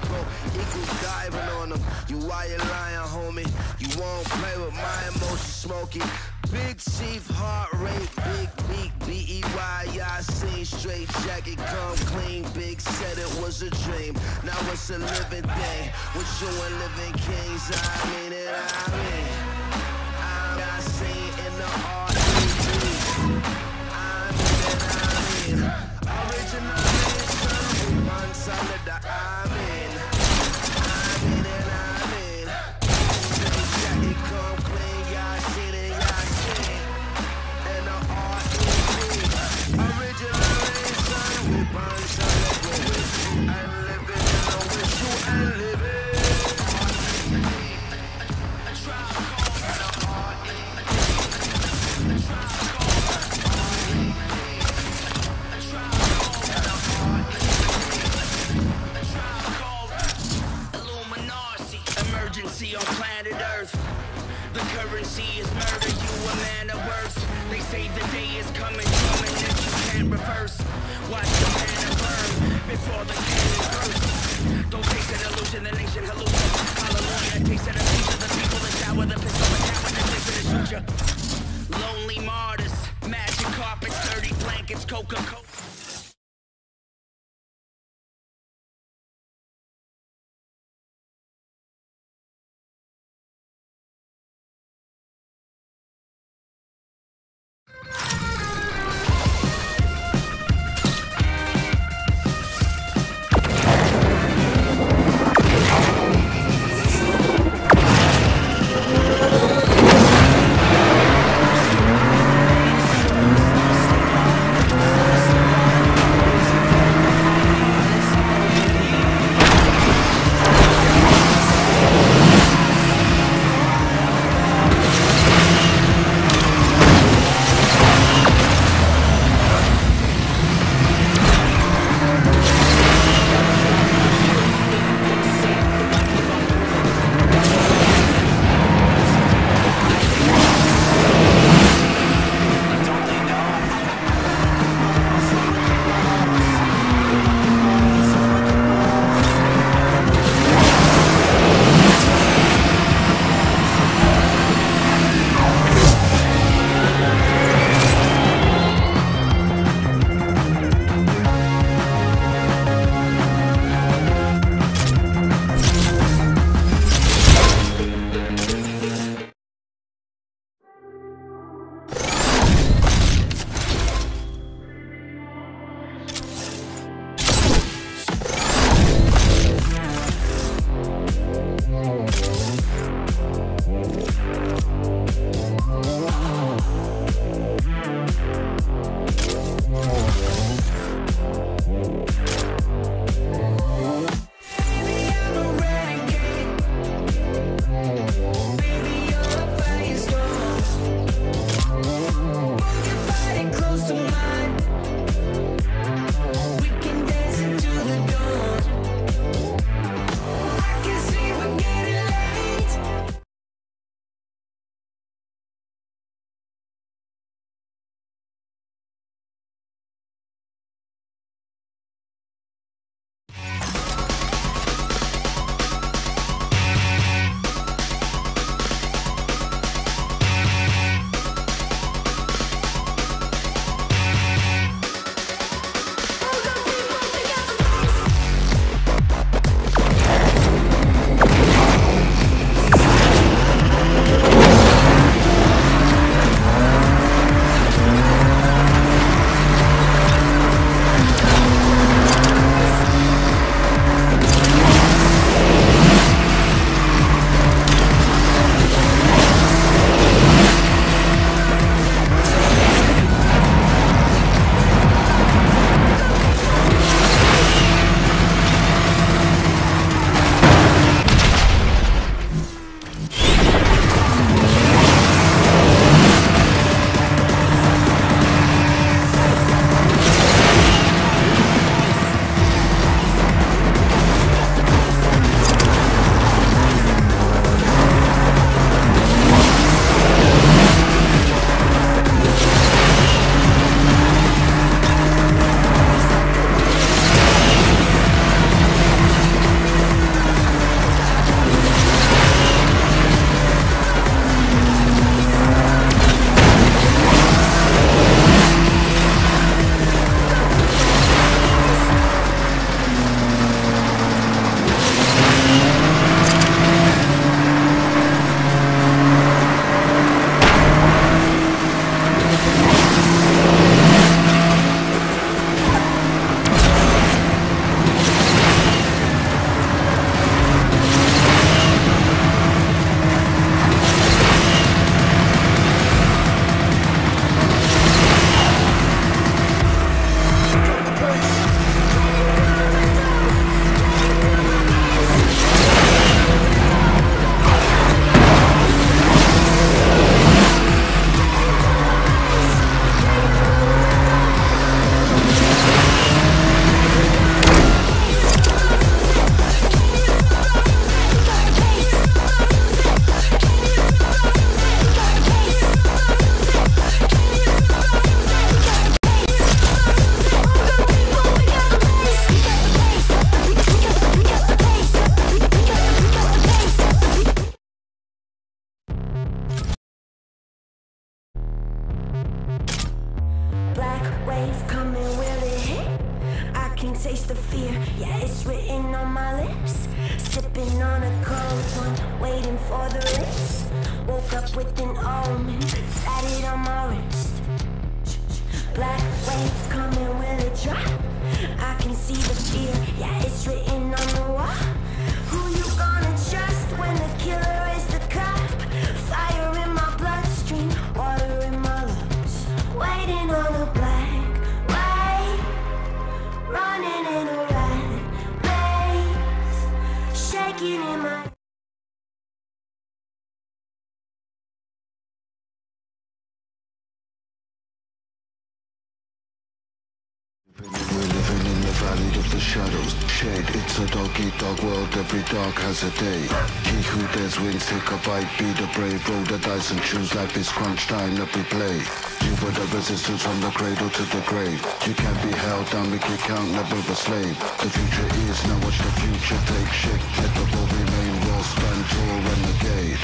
go equal diving on them. You why you lying, homie? You won't play with my emotions, Smokey. Big chief, heart rate, big beat, B-E-Y, I seen straight jacket, come clean, big said it was a dream. Now it's a living thing, with you and living kings, I mean it, I mean. I seen in the R.E.B. I mean, original son, one solid, I mean. I mean it, I mean. Straight jacket, come clean, y'all seen it, y'all seen. In the R.E.B. Original son, we burn solid, go with you and live it, and with you and live it. On planet Earth, the currency is murder. You a man of worth. They say the day is coming that you can't reverse. Watch the banner burn before the cannon burst. Don't take an illusion, the nation hallucinates. Hallelujah, taste of the peace of the people, the shower, the pistol, the tower, the place to shoot ya. Lonely martyrs, magic carpets, dirty blankets, Coca-Cola. or the wrist. Woke up with an omen, sat it on my wrist. Black waves coming, will it drop? I can see the fear, yeah, it's written on the wall. Who you gonna trust when the killer is the cop? Fire in my bloodstream, water in my lungs. Waiting on a black light, running in a rat maze, shaking in my We're living in the valley of the shadows. Shade, it's a dog-eat-dog world. Every dark has a day. He who dares wins, take a bite, be the brave. Roll the dice and choose life is crunch time that we play. You were the resistance from the cradle to the grave. You can't be held down, make it count, never a slave. The future is, now watch the future take shape. Let the ball remain raw, stand tall, renegade.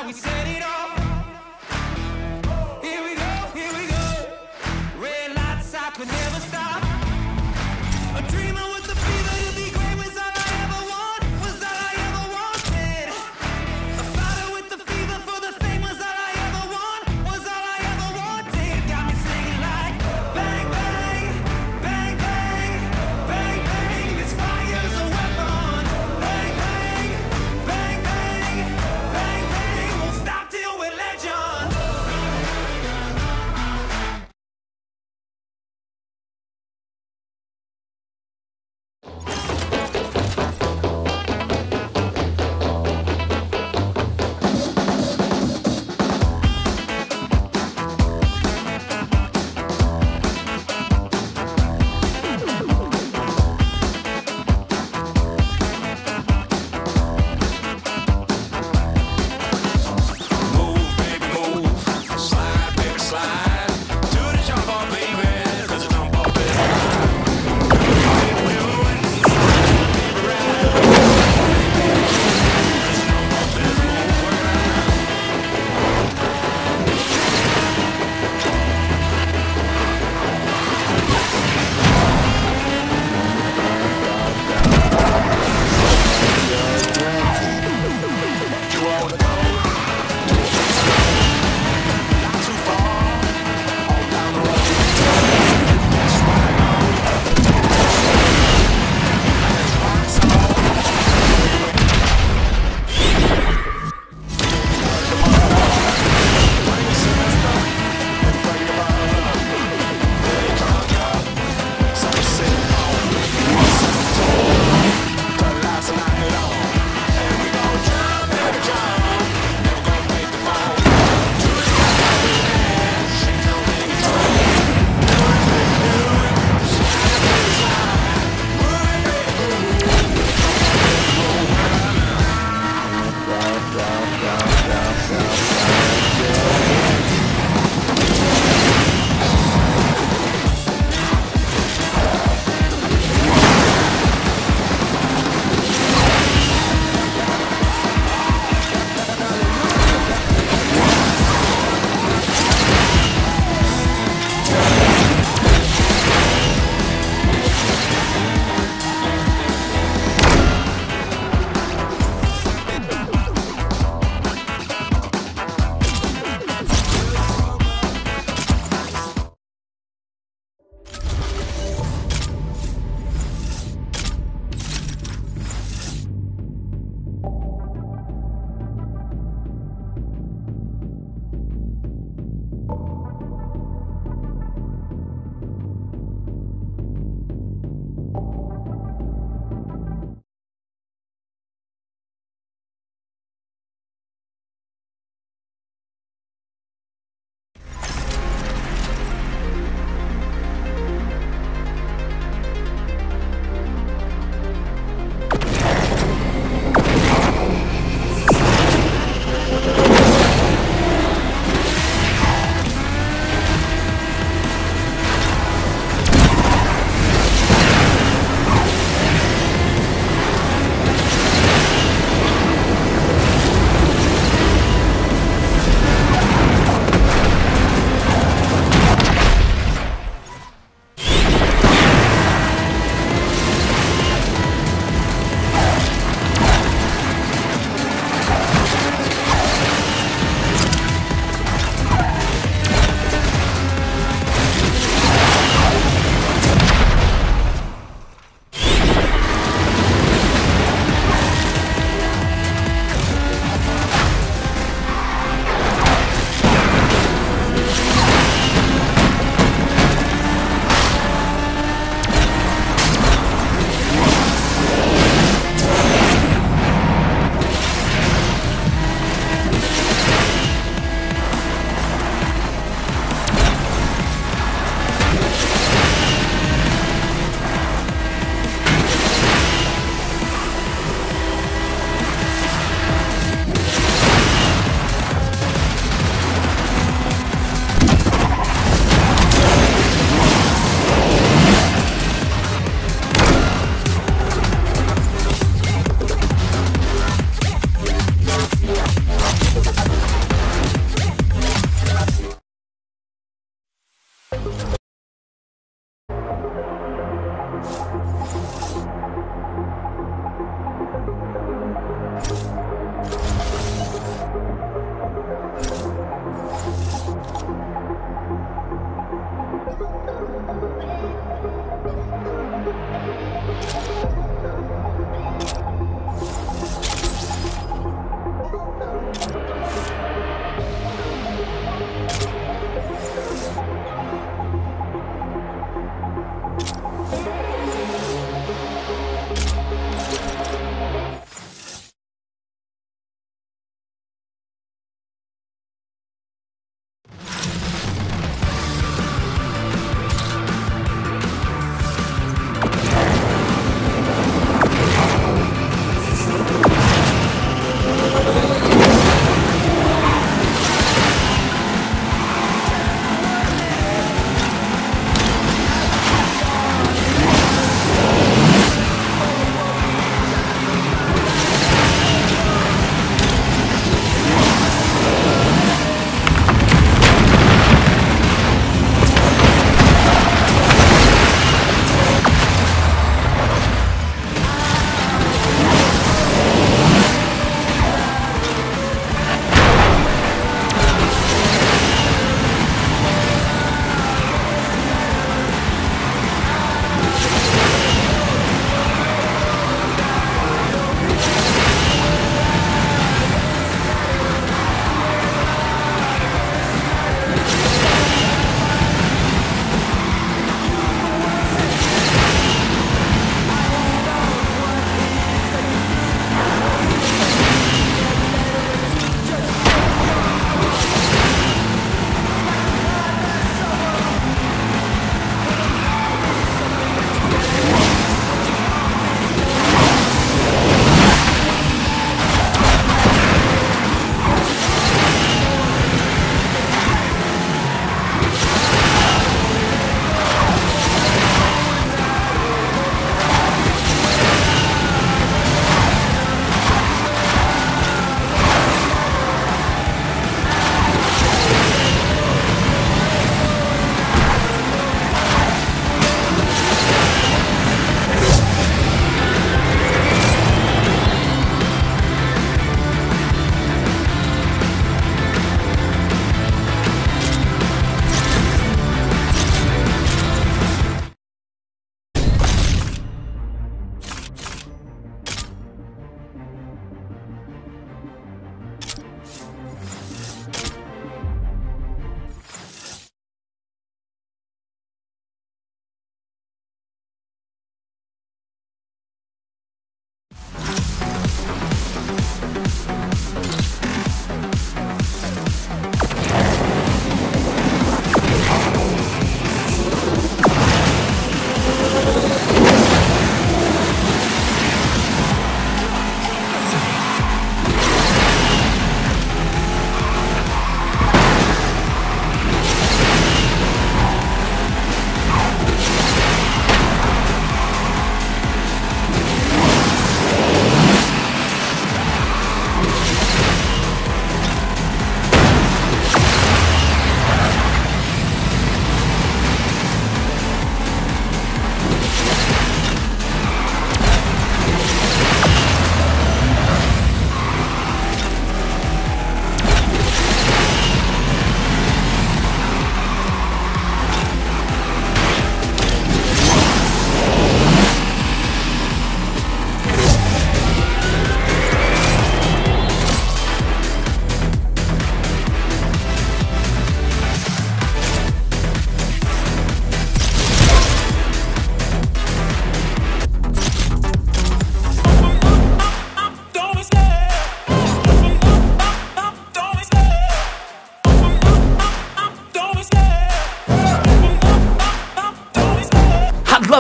how we set it off. Here we go, here we go. Red lights, I could never stop. A dreamer with the fever to be great was all I ever want, was all I ever wanted. A fighter with the fever for the fame was all I ever want, was all I ever wanted. Got me singing like bang, bang, bang, bang, bang, bang. This fire's a weapon. Bang, bang, bang, bang, bang, bang. Won't stop till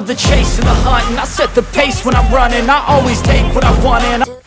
love the chase and the hunt, and I set the pace when I'm running. I always take what I want and